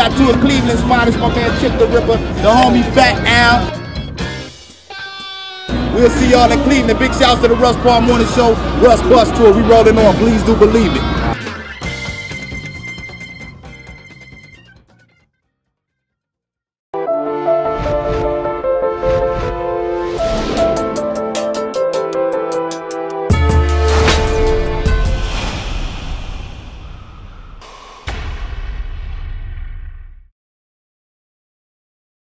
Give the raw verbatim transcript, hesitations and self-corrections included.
got two of Cleveland's finest, my man Chip the Ripper, the homie Fat Al. We'll see y'all in Cleveland. Big shouts to the Russ Parr Morning Show, Russ Bus Tour. We rolling on. Please do believe it.